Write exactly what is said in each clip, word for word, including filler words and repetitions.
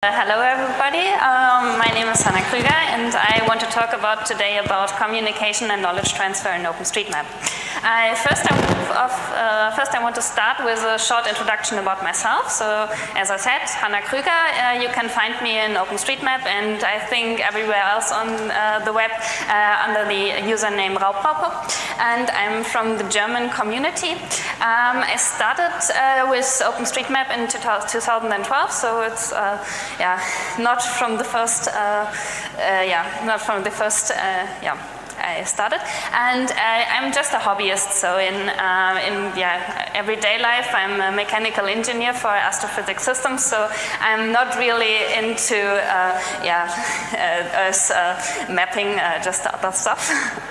Uh, hello everybody, um, my name is Hanna Krüger and I want to talk about today about communication and knowledge transfer in OpenStreetMap. Uh, first, I, uh, first I want to start with a short introduction about myself. So as I said, Hanna Krüger, uh, you can find me in OpenStreetMap and I think everywhere else on uh, the web uh, under the username Raubraupe, and I'm from the German community. Um, I started uh, with OpenStreetMap in two thousand twelve, so it's uh, yeah, not from the first, uh, uh, yeah, not from the first, uh, yeah. I started, and uh, I'm just a hobbyist. So in uh, in yeah everyday life, I'm a mechanical engineer for astrophysics systems. So I'm not really into uh, yeah uh, Earth uh, mapping, uh, just other stuff.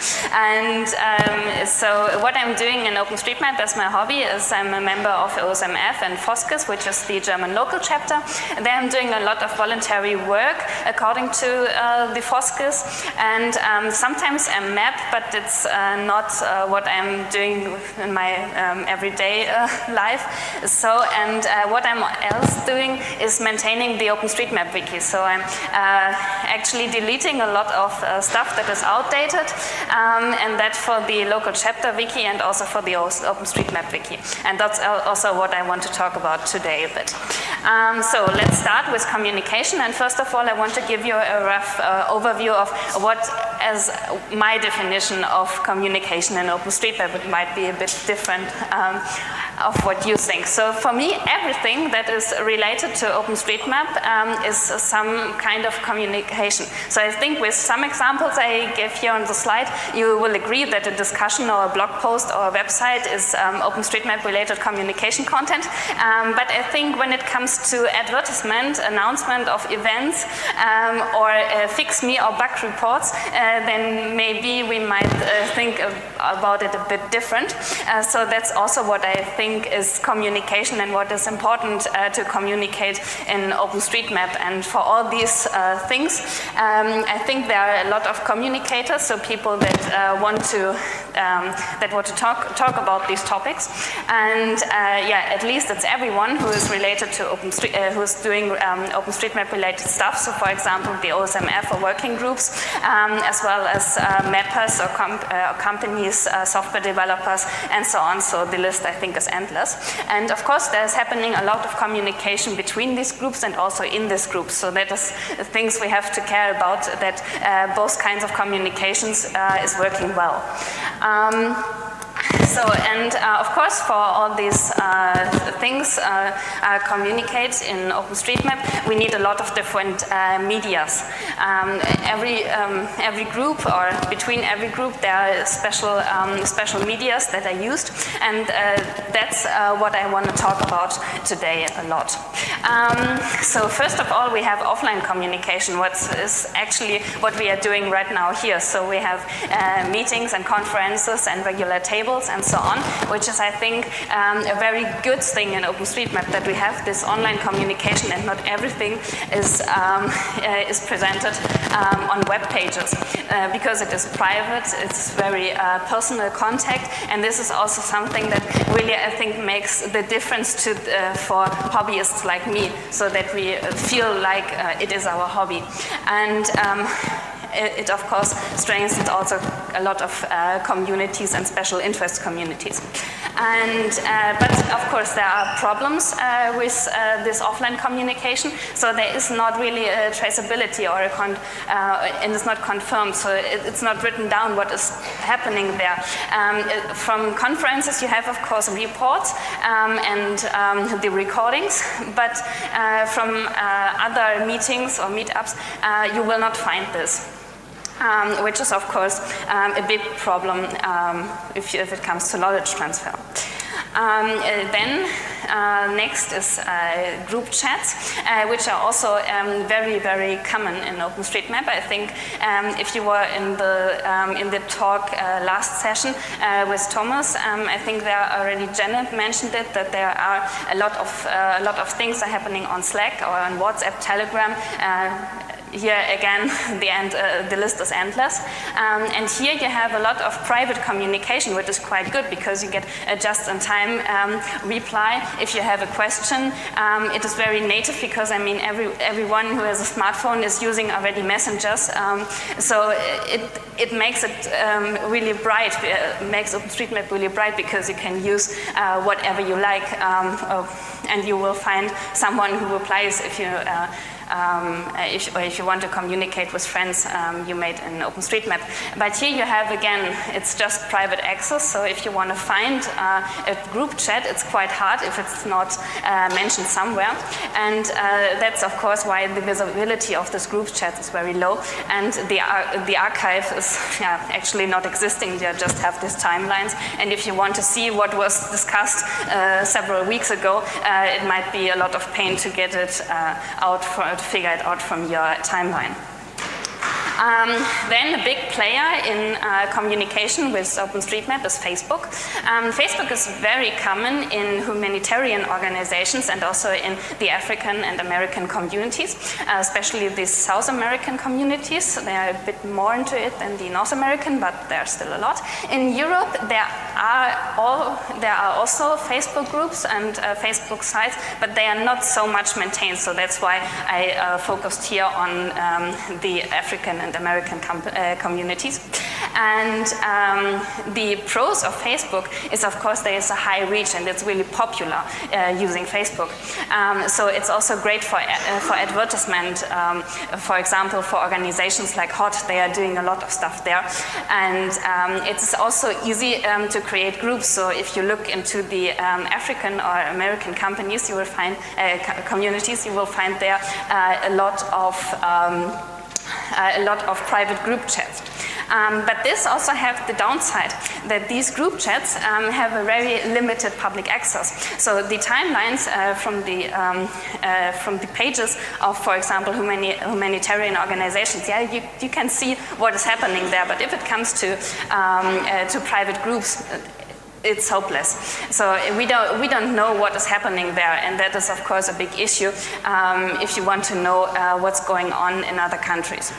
And um, so what I'm doing in OpenStreetMap as my hobby is I'm a member of O S M F and FOSSGIS, which is the German local chapter. And there I'm doing a lot of voluntary work according to uh, the FOSSGIS, and um, sometimes I'm map, but it's uh, not uh, what I'm doing in my um, everyday uh, life. So, and uh, what I'm else doing is maintaining the OpenStreetMap wiki. So I'm uh, actually deleting a lot of uh, stuff that is outdated, um, and that for the local chapter wiki and also for the OpenStreetMap wiki. And that's also what I want to talk about today a bit. Um, so let's start with communication. And first of all, I want to give you a rough uh, overview of what, as my definition of communication in OpenStreetMap, it might be a bit different um, of what you think. So for me, everything that is related to OpenStreetMap um, is some kind of communication. So I think with some examples I gave here on the slide, you will agree that a discussion or a blog post or a website is um, OpenStreetMap related communication content. Um, but I think when it comes to advertisement, announcement of events, um, or uh, fix me or bug reports, uh, then maybe we might uh, think of, about it a bit different. Uh, so that's also what I think is communication and what is important uh, to communicate in OpenStreetMap. And for all these uh, things, um, I think there are a lot of communicators, so people that uh, want to um, that want to talk talk about these topics. And uh, yeah, at least it's everyone who is related to OpenStreet, uh, who's doing um, OpenStreetMap related stuff. So for example, the O S M F or working groups, um, as well as uh, mappers or comp uh, companies, uh, software developers, and so on. So the list, I think, is endless. And of course, there's happening a lot of communication between these groups and also in this group. So that is things we have to care about, that uh, both kinds of communications uh, is working well. Um, So, and uh, of course, for all these uh, things uh, uh, communicate in OpenStreetMap, we need a lot of different uh, medias. Um, every um, every group, or between every group, there are special um, special medias that are used, and uh, that's uh, what I want to talk about today a lot. Um, so first of all, we have offline communication, what is actually what we are doing right now here. So we have uh, meetings and conferences and regular tables and so on, which is, I think, um, a very good thing in OpenStreetMap, that we have this online communication and not everything is, um, uh, is presented um, on web pages, uh, because it is private, it's very uh, personal contact, and this is also something that really, I think, makes the difference to, uh, for hobbyists like me, so that we feel like uh, it is our hobby. And um, It, of course, strengthens also a lot of uh, communities and special interest communities. And, uh, but of course, there are problems uh, with uh, this offline communication. So there is not really a traceability, or a con uh, and it's not confirmed. So it, it's not written down what is happening there. Um, it, from conferences, you have, of course, reports um, and um, the recordings. But uh, from uh, other meetings or meetups, uh, you will not find this. Um, which is, of course, um, a big problem um, if, you, if it comes to knowledge transfer. Um, uh, then uh, next is uh, group chats, uh, which are also um, very, very common in OpenStreetMap. I think um, if you were in the um, in the talk uh, last session uh, with Thomas, um, I think there already Janet mentioned it, that there are a lot of uh, a lot of things are happening on Slack or on WhatsApp, Telegram. Uh, here again, the, end, uh, the list is endless. Um, and here you have a lot of private communication, which is quite good because you get a just-in-time um, reply. If you have a question, um, it is very native because, I mean, every, everyone who has a smartphone is using already messengers. Um, so it, it makes it um, really bright, uh, makes OpenStreetMap really bright because you can use uh, whatever you like, um, uh, and you will find someone who replies if you uh, Um, if, or if you want to communicate with friends um, you made in OpenStreetMap. But here you have, again, it's just private access, so if you want to find uh, a group chat, it's quite hard if it's not uh, mentioned somewhere. And uh, that's, of course, why the visibility of this group chat is very low, and the, ar the archive is yeah, actually not existing. You just have these timelines, and if you want to see what was discussed uh, several weeks ago, uh, it might be a lot of pain to get it uh, out for to figure it out from your timeline. Um, then a big player in uh, communication with OpenStreetMap is Facebook. Um, Facebook is very common in humanitarian organizations and also in the African and American communities, uh, especially the South American communities. They are a bit more into it than the North American, but there are still a lot. In Europe, there are, all, there are also Facebook groups and uh, Facebook sites, but they are not so much maintained, so that's why I uh, focused here on um, the African and American com uh, communities. And um, the pros of Facebook is, of course, there is a high reach and it's really popular uh, using Facebook. Um, so it's also great for, uh, for advertisement. Um, for example, for organizations like H O T, they are doing a lot of stuff there. And um, it's also easy um, to create groups. So if you look into the um, African or American companies, you will find uh, communities, you will find there uh, a lot of um, Uh, a lot of private group chats. Um, but this also has the downside that these group chats um, have a very limited public access. So the timelines uh, from, the, um, uh, from the pages of, for example, humani humanitarian organizations, yeah, you, you can see what is happening there, but if it comes to, um, uh, to private groups, it's hopeless. So we don't, we don't know what is happening there, and that is, of course, a big issue um, if you want to know uh, what's going on in other countries.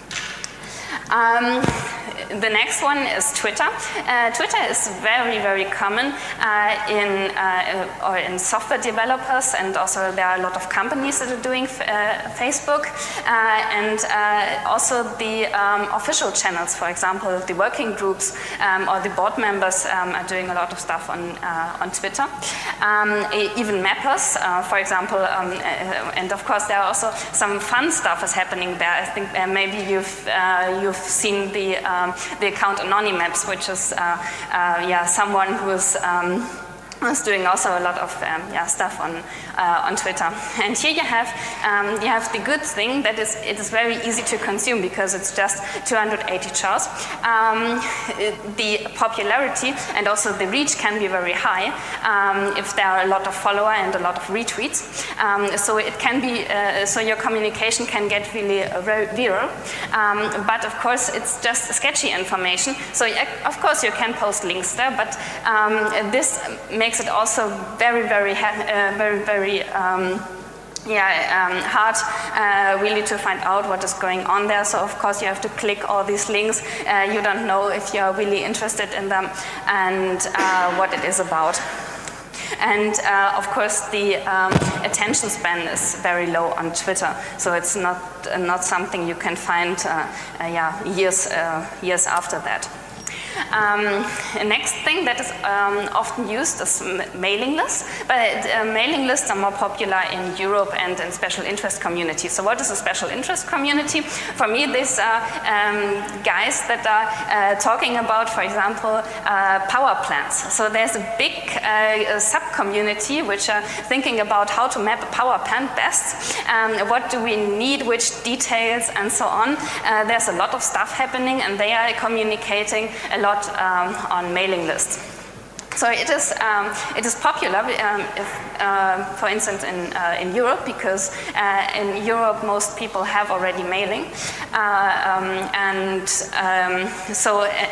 Um, the next one is Twitter. Uh, Twitter is very, very common uh, in, uh, or in software developers, and also there are a lot of companies that are doing uh, Facebook, uh, and uh, also the um, official channels, for example, the working groups um, or the board members um, are doing a lot of stuff on, uh, on Twitter. Um, even mappers, uh, for example, um, uh, and of course there are also some fun stuff is happening there. I think uh, maybe you've, uh, you've seen the, um, the account Anonymaps, which is uh, uh, yeah, someone who's um, is doing also a lot of um, yeah, stuff on uh, on Twitter. And here you have um, you have the good thing that is it is very easy to consume because it's just two hundred eighty charts. Um, the popularity and also the reach can be very high um, if there are a lot of followers and a lot of retweets. Um, so it can be uh, so your communication can get really uh, very viral. Um, but of course it's just sketchy information. So of course you can post links there, but um, this makes it also very, very, uh, very, very, um, yeah, um, hard uh, really to find out what is going on there. So of course you have to click all these links. Uh, you don't know if you're really interested in them and uh, what it is about. And uh, of course the um, attention span is very low on Twitter, so it's not uh, not something you can find uh, uh, yeah, years uh, years after that. Um, next thing that is um, often used is mailing lists, but uh, mailing lists are more popular in Europe and in special interest communities. So what is a special interest community? For me, these are um, guys that are uh, talking about, for example, uh, power plants. So there's a big uh, sub-community which are thinking about how to map a power plant best, um, what do we need, which details, and so on. Uh, there's a lot of stuff happening, and they are communicating a lot um, on mailing lists. So it is, um, it is popular, um, if, uh, for instance, in, uh, in Europe, because uh, in Europe most people have already mailing. Uh, um, and um, so uh,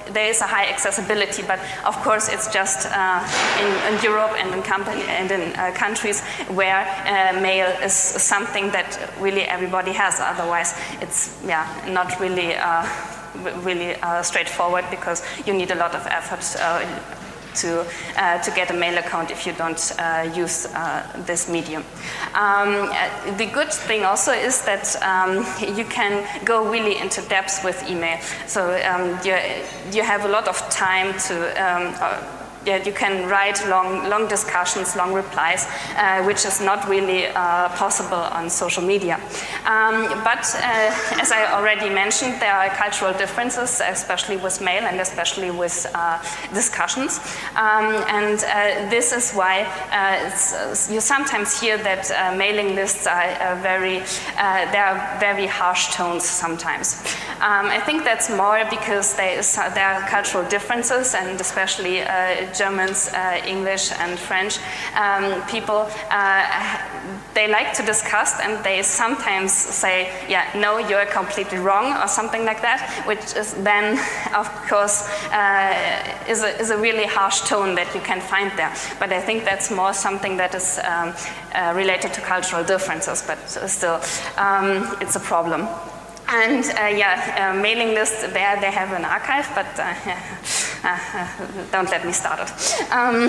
there is a high accessibility, but of course it's just uh, in, in Europe and in, company, and in uh, countries where uh, mail is something that really everybody has. Otherwise, it's yeah not really uh, really uh, straightforward, because you need a lot of effort uh, to uh, to get a mail account if you don't uh, use uh, this medium. Um, the good thing also is that um, you can go really into depth with email. So um, you you have a lot of time to. Um, uh, Yeah, you can write long, long discussions, long replies, uh, which is not really uh, possible on social media. Um, but uh, as I already mentioned, there are cultural differences, especially with mail and especially with uh, discussions. Um, and uh, this is why uh, it's, you sometimes hear that uh, mailing lists are uh, very, uh, there are very harsh tones sometimes. Um, I think that's more because there, is, uh, there are cultural differences, and especially uh, Germans, uh, English and French um, people, uh, they like to discuss, and they sometimes say, yeah, no, you're completely wrong, or something like that, which is then, of course, uh, is, a, is a really harsh tone that you can find there. But I think that's more something that is um, uh, related to cultural differences, but still, um, it's a problem. And uh, yeah, uh, mailing lists, there they have an archive, but uh, uh, don't let me start it. Um,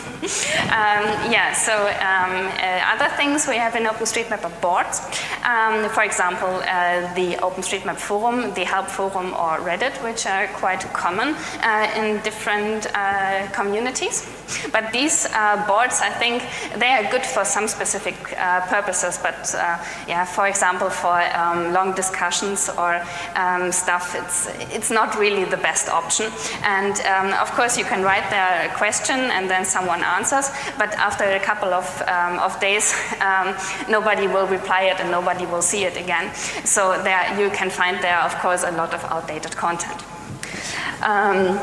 um, yeah, so um, uh, other things we have in OpenStreetMap are boards. Um, for example, uh, the OpenStreetMap forum, the help forum, or Reddit, which are quite common uh, in different uh, communities. But these uh, boards, I think, they are good for some specific uh, purposes. But uh, yeah, for example, for um, long discussions or um, stuff, it's it's not really the best option. And um, of course, you can write there a question and then someone answers. But after a couple of um, of days, um, nobody will reply it and nobody will see it again. So there you can find there, of course, a lot of outdated content. Um,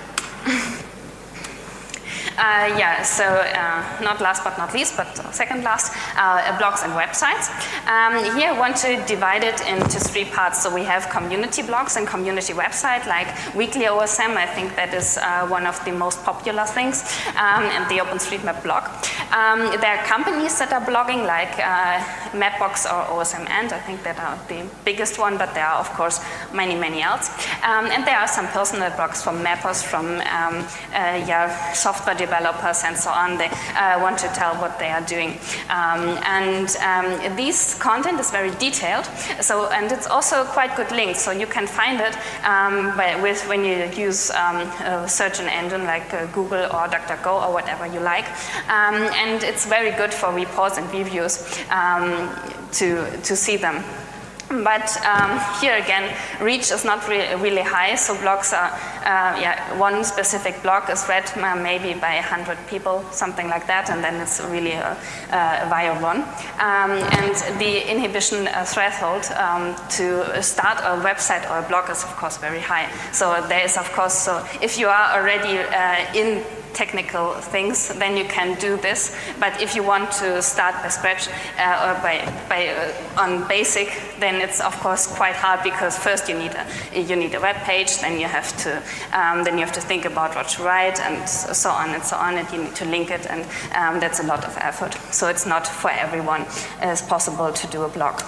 Uh, yeah, so uh, not last but not least, but second last, uh, blogs and websites. Um, here I want to divide it into three parts. So we have community blogs and community website, like Weekly O S M. I think that is uh, one of the most popular things, um, and the OpenStreetMap blog. Um, there are companies that are blogging, like uh, Mapbox or O S M and I think that are the biggest one, but there are of course many, many else. Um, and there are some personal blogs from mappers, from um, uh, yeah, software developers and so on. They uh, want to tell what they are doing. Um, and um, this content is very detailed, so, and it's also quite good links, so you can find it um, by, with, when you use um, a search engine like uh, Google or DuckDuckGo or whatever you like. Um, and it's very good for reports and reviews um, to, to see them. But um, here again, reach is not re really high, so blogs are, uh, yeah, one specific blog is read uh, maybe by a hundred people, something like that, and then it's really a, a viral one. Um, and the inhibition uh, threshold um, to start a website or a blog is of course very high. So there is of course, so if you are already uh, in technical things, then you can do this. But if you want to start by scratch uh, or by, by uh, on basic, then it's of course quite hard, because first you need a you need a web page, then you have to um, then you have to think about what to write and so on and so on, and you need to link it, and um, that's a lot of effort. So it's not for everyone as possible to do a blog.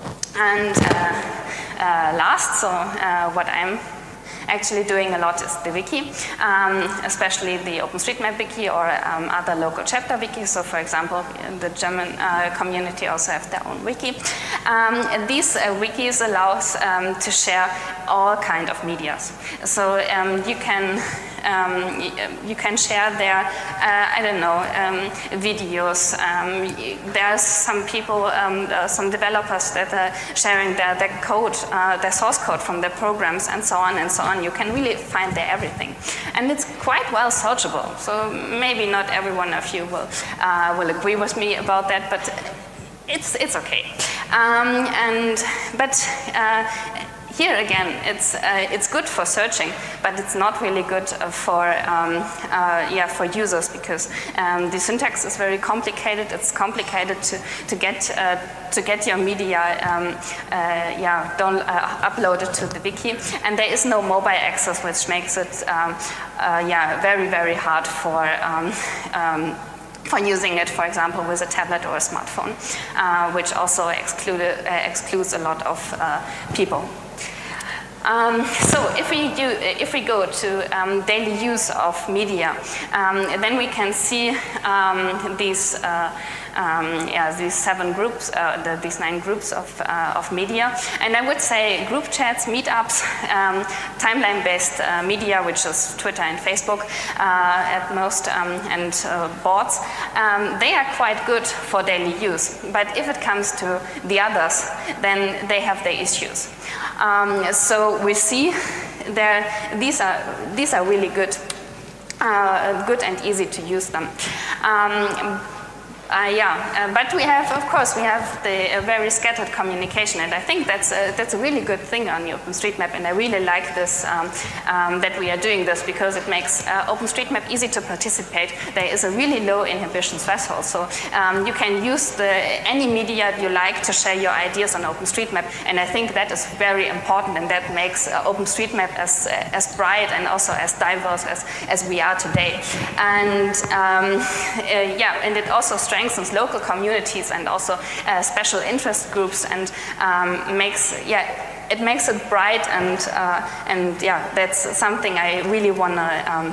And uh, uh, last, so uh, what I'm actually doing a lot is the wiki, um, especially the OpenStreetMap wiki or um, other local chapter wikis. So for example, the German uh, community also have their own wiki. Um, these uh, wikis allows um, to share all kind of medias. So um, you can Um, you can share their, uh, I don't know, um, videos. Um, there's some people, um, uh, some developers that are sharing their, their code, uh, their source code from their programs, and so on and so on. You can really find there everything. And it's quite well searchable. So maybe not every one of you will, uh, will agree with me about that, but it's, it's okay. Um, and, but, uh, here again, it's uh, it's good for searching, but it's not really good uh, for um, uh, yeah for users, because um, the syntax is very complicated. It's complicated to to get uh, to get your media um, uh, yeah don't uh, uploaded to the wiki, and there is no mobile access, which makes it um, uh, yeah very very hard for um, um, for using it, for example, with a tablet or a smartphone, uh, which also excluded, uh, excludes a lot of uh, people. Um, so if we, do, if we go to um, daily use of media, um, then we can see um, these uh, Um, yeah, these seven groups, uh, the, these nine groups of, uh, of media. And I would say group chats, meetups, um, timeline-based uh, media, which is Twitter and Facebook uh, at most, um, and uh, boards, um, they are quite good for daily use. But if it comes to the others, then they have their issues. Um, so we see there, these are, these are really good, uh, good and easy to use them. Um, Uh, yeah, uh, but we have, of course, we have the uh, very scattered communication, and I think that's a, that's a really good thing on the OpenStreetMap, and I really like this, um, um, that we are doing this, because it makes uh, OpenStreetMap easy to participate. There is a really low inhibition threshold, so um, you can use the, any media you like to share your ideas on OpenStreetMap, and I think that is very important, and that makes uh, OpenStreetMap as, uh, as bright and also as diverse as, as we are today. And um, uh, yeah, and it also strengthens strengthens local communities and also uh, special interest groups, and um, makes, yeah, it makes it bright, and uh, and yeah, that's something I really wanna, um,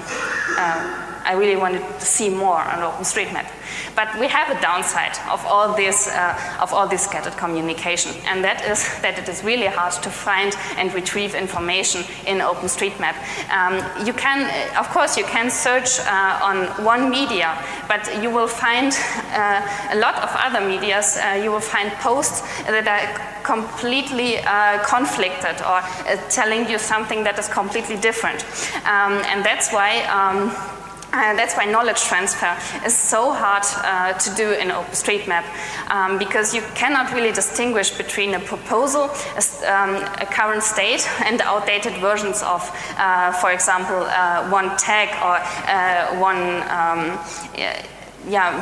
uh, I really wanted to see more on OpenStreetMap. But we have a downside of all this, uh, of all this scattered communication, and that is that it is really hard to find and retrieve information in OpenStreetMap. Um, you can, of course, you can search uh, on one media, but you will find uh, a lot of other medias. Uh, you will find posts that are completely uh, conflicted, or uh, telling you something that is completely different, um, and that's why. Um, Uh, that's why knowledge transfer is so hard uh, to do in OpenStreetMap, um, because you cannot really distinguish between a proposal, a, um, a current state, and outdated versions of, uh, for example, uh, one tag or uh, one, um, yeah,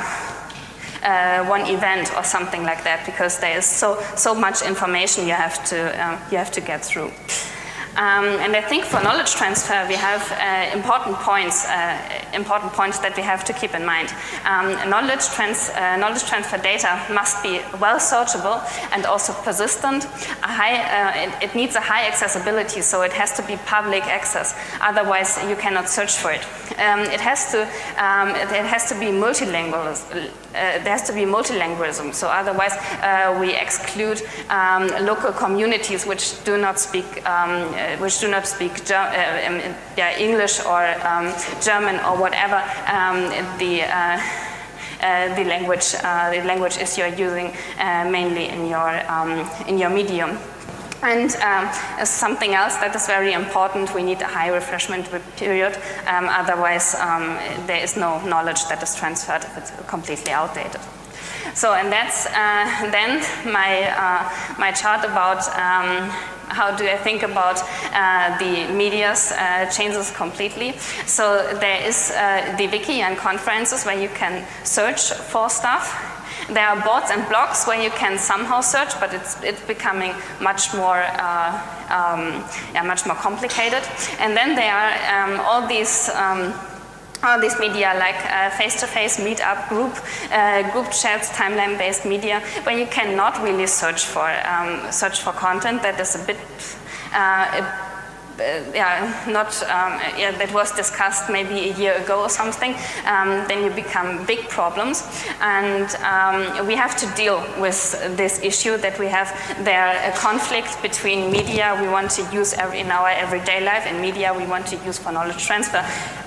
uh, one event or something like that, because there is so so much information you have to uh, you have to get through. Um, and I think for knowledge transfer, we have uh, important points, uh, important points that we have to keep in mind. Um, knowledge, trans uh, knowledge transfer data must be well searchable and also persistent. A high, uh, it, it needs a high accessibility, so it has to be public access. Otherwise, you cannot search for it. Um, it has to, um, it, it has to be multilingual. Uh, there has to be multilingualism. So otherwise, uh, we exclude um, local communities which do not speak. Um, Uh, which do not speak Ger uh, um, yeah, English or um, German or whatever um, the, uh, uh, the, language, uh, the language is you're using uh, mainly in your, um, in your medium. And um, something else that is very important, we need a high refreshment period, um, otherwise um, there is no knowledge that is transferred if it's completely outdated. So, and that's uh, then my, uh, my chart about um, how do I think about uh, the media's uh, changes completely. So there is uh, the wiki and conferences where you can search for stuff. There are boards and blogs where you can somehow search, but it's, it's becoming much more, uh, um, yeah, much more complicated. And then there are um, all these um, all these media like uh, face-to-face meetup group, uh, group chats, timeline-based media, where you cannot really search for um, search for content that is a bit, uh, uh, yeah, not um, yeah, that was discussed maybe a year ago or something. Um, then you become big problems, and um, we have to deal with this issue that we have there a conflict between media we want to use every, in our everyday life and media we want to use for knowledge transfer.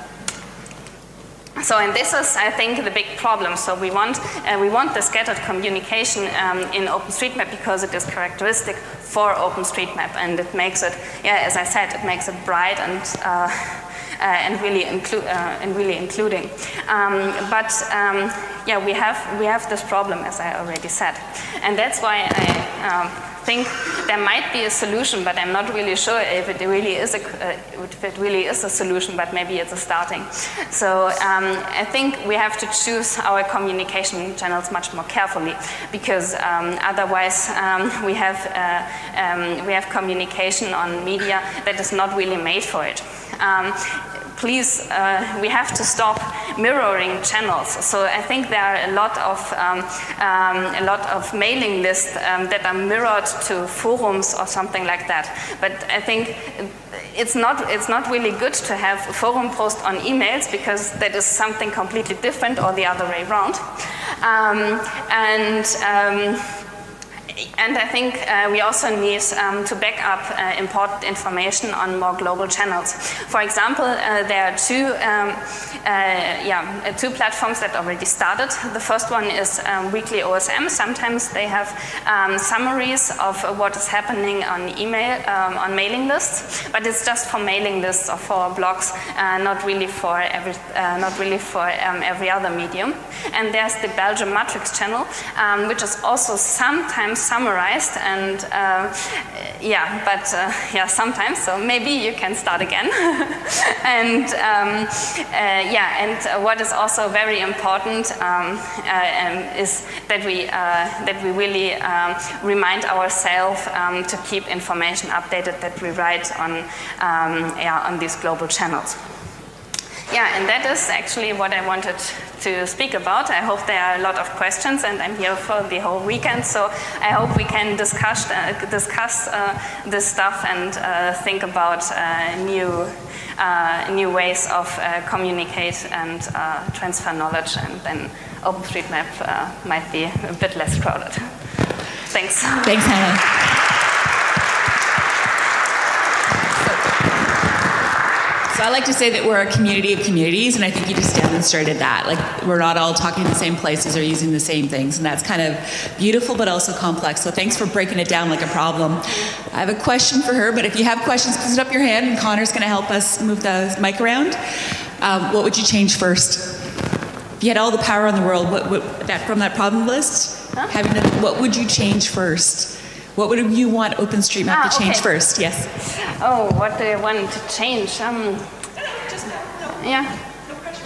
So, and this is, I think, the big problem. So we want, uh, we want the scattered communication um, in OpenStreetMap because it is characteristic for OpenStreetMap, and it makes it, yeah, as I said, it makes it bright and uh, uh, and really include uh, and really including. Um, but um, yeah, we have we have this problem, as I already said, and that's why I. Um, think there might be a solution, but I'm not really sure if it really is a, uh, if it really is a solution, but maybe it's a starting. So um, I think we have to choose our communication channels much more carefully, because um, otherwise um, we have uh, um, we have communication on media that is not really made for it. Um, Please, uh, we have to stop mirroring channels. So I think there are a lot of um, um, a lot of mailing lists um, that are mirrored to forums or something like that. But I think it's not it's not really good to have a forum post on emails, because that is something completely different, or the other way around. Um, and um, And I think uh, we also need um, to back up uh, important information on more global channels. For example, uh, there are two, um, uh, yeah, two platforms that already started. The first one is um, Weekly O S M. Sometimes they have um, summaries of uh, what is happening on email, um, on mailing lists, but it's just for mailing lists or for blogs, uh, not really for every, uh, not really for um, every other medium. And there's the Belgium Matrix channel, um, which is also sometimes summarized, and uh, yeah, but uh, yeah, sometimes. So maybe you can start again. and um, uh, yeah, and uh, what is also very important um, uh, um, is that we uh, that we really um, remind ourselves um, to keep information updated that we write on um, yeah on these global channels. Yeah, and that is actually what I wanted to speak about. I hope there are a lot of questions, and I'm here for the whole weekend, so I hope we can discuss, uh, discuss uh, this stuff and uh, think about uh, new, uh, new ways of uh, communicate and uh, transfer knowledge, and then OpenStreetMap uh, might be a bit less crowded. Thanks. Thanks, Hannah. So I like to say that we're a community of communities, and I think you just demonstrated that. Like, we're not all talking in the same places or using the same things, and that's kind of beautiful but also complex. So thanks for breaking it down like a problem. I have a question for her, but if you have questions, please put up your hand, and Connor's going to help us move the mic around. Um, what would you change first? If you had all the power in the world, what, what, that, from that problem list, huh? having the, what would you change first? What would you want OpenStreetMap ah, to change okay. first? Yes. Oh, what do I want to change? Um, Just no, no. Yeah. No pressure.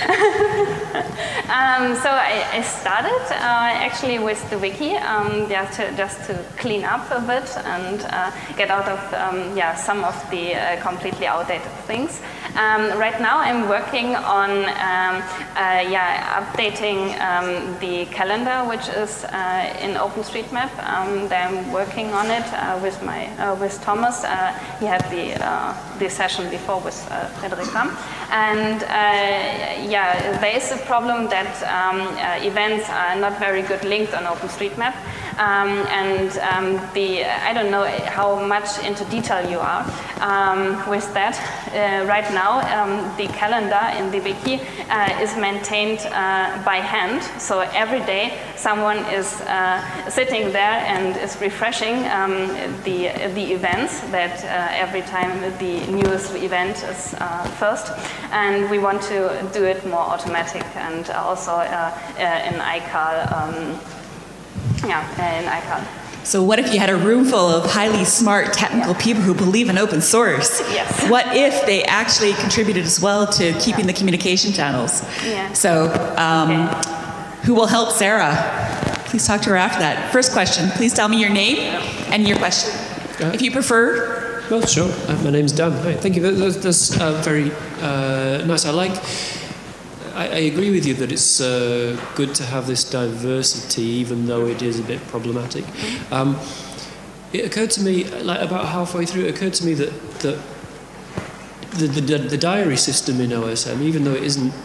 um, so I, I started uh, actually with the wiki, um, yeah, to, just to clean up a bit and uh, get out of um, yeah some of the uh, completely outdated things. Um, right now I'm working on um, uh, yeah updating um, the calendar, which is uh, in OpenStreetMap. Um, I'm working on it uh, with my uh, with Thomas. Uh, he had the uh, the session before with uh, Frederic Ram, and uh, yeah, there is a problem that um, uh, events are not very good linked on OpenStreetMap. Um, and um, the I don't know how much into detail you are um, with that. Uh, right now, um, the calendar in the wiki uh, is maintained uh, by hand. So every day, someone is uh, sitting there and is refreshing um, the the events that uh, every time the newest event is uh, first. And we want to do it more automatic, and also uh, uh, in I C A L. Um, Yeah, in I C A L. So what if you had a room full of highly smart technical yeah. people who believe in open source? Yes. What if they actually contributed as well to keeping yeah. the communication channels? Yeah. So um, okay. who will help Sarah? Please talk to her after that. First question, please tell me your name yeah. and your question, uh, if you prefer. Well, sure. Uh, my name's Dan. Hi. Thank you. That's, that's uh, very uh, nice. I like I, I agree with you that it's uh, good to have this diversity, even though it is a bit problematic. Um, it occurred to me, like about halfway through, it occurred to me that, that the, the, the diary system in O S M, even though it isn't,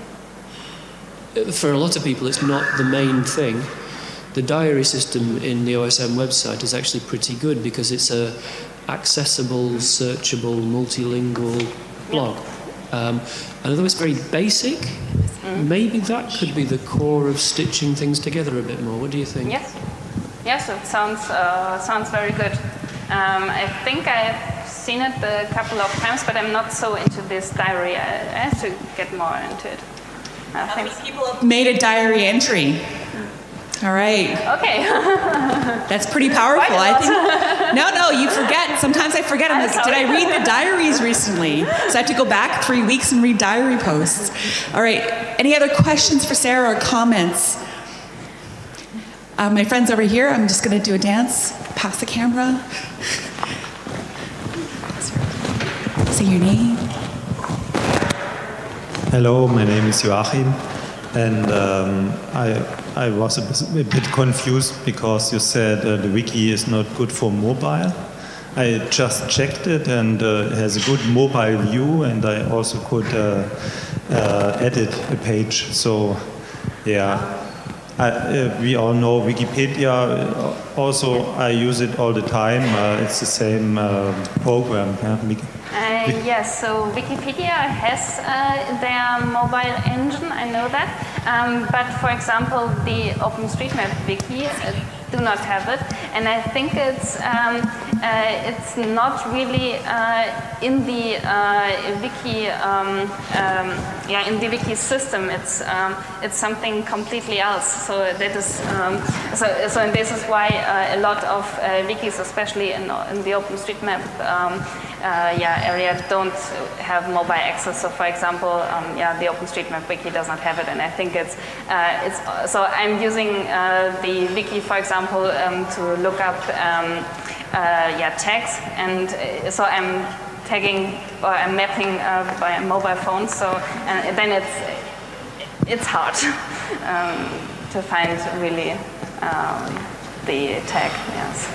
for a lot of people, it's not the main thing, the diary system in the O S M website is actually pretty good because it's a accessible, searchable, multilingual blog. Um, and although it's very basic, mm. maybe that could be the core of stitching things together a bit more. What do you think? Yes, yes, it sounds uh, sounds very good. Um, I think I've seen it a couple of times, but I'm not so into this diary. I, I have to get more into it. Uh, How many people have made a diary entry? All right. Okay. That's pretty powerful. I think. No, no, you forget. Sometimes I forget. I'm like, did I read the diaries recently? So I have to go back three weeks and read diary posts. All right. Any other questions for Sarah or comments? Uh, my friends over here, I'm just going to do a dance. Pass the camera. Say your name. Hello, my name is Joachim, and um, I, I was a bit, a bit confused because you said uh, the wiki is not good for mobile. I just checked it, and uh, it has a good mobile view, and I also could uh, uh, edit a page. So, yeah. I, uh, we all know Wikipedia. Also, I use it all the time. Uh, it's the same uh, program. Yeah? Uh, yes, so Wikipedia has uh, their mobile engine, I know that. Um, but for example, the OpenStreetMap wiki uh, do not have it, and I think it's um, uh, it's not really uh, in the uh, wiki um, um, yeah in the wiki system. It's um, it's something completely else. So that is um, so so this is why uh, a lot of uh, wikis, especially in, in the OpenStreetMap um, uh, yeah area, don't have mobile access. So for example, um, yeah the OpenStreetMap wiki does not have it, and I think it's uh, it's so I'm using uh, the wiki, for example. Um, to look up um, uh, yeah, tags, and uh, so I'm tagging or I'm mapping uh, by a mobile phone. So and then it's it's hard um, to find really um, the tag. Yes.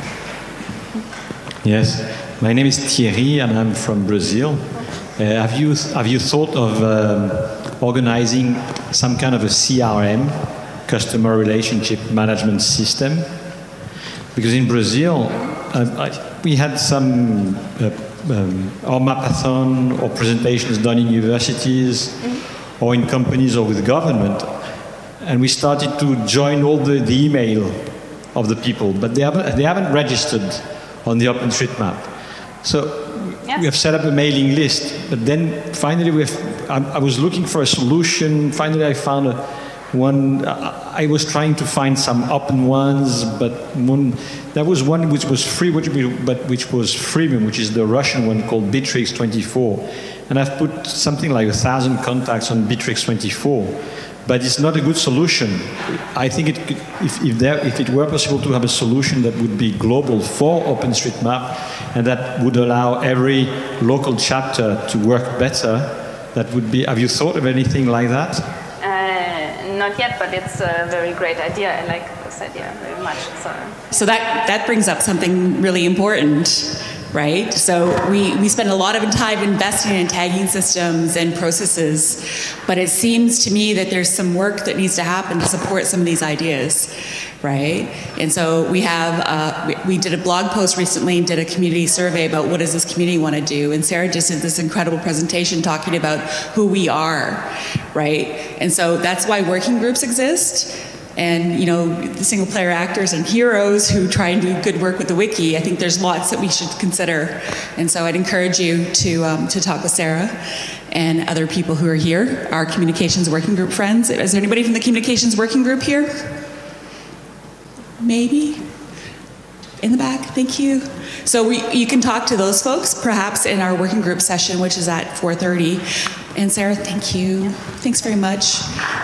Yes, my name is Thierry, and I'm from Brazil. Uh, have you have you thought of um, organizing some kind of a C R M? Customer relationship management system, because in Brazil uh, I, we had some uh, um, or mapathon or presentations done in universities mm-hmm. or in companies or with government, and we started to join all the, the email of the people, but they haven't they haven't registered on the OpenStreetMap. So yes. we have set up a mailing list, but then finally we have, I, I was looking for a solution. Finally, I found a One, uh, I was trying to find some open ones, but one, there was one which was free, which we, but which was freemium, which is the Russian one called Bitrix twenty-four. And I've put something like a thousand contacts on Bitrix twenty-four, but it's not a good solution. I think it could, if, if, there, if it were possible to have a solution that would be global for OpenStreetMap and that would allow every local chapter to work better, that would be, have you thought of anything like that? Not yet, but it's a very great idea. I like this idea very much. So, so that, that brings up something really important, right? So we, we spend a lot of time investing in tagging systems and processes, but it seems to me that there's some work that needs to happen to support some of these ideas, right? And so we have, uh, we, we did a blog post recently and did a community survey about what does this community want to do, and Sarah just did this incredible presentation talking about who we are, right? And so that's why working groups exist. And, you know, the single player actors and heroes who try and do good work with the wiki, I think there's lots that we should consider. And so I'd encourage you to, um, to talk with Sarah and other people who are here, our communications working group friends. Is there anybody from the communications working group here? Maybe? In the back, thank you. So we, you can talk to those folks perhaps in our working group session, which is at four thirty. And Sarah, thank you. Thanks very much.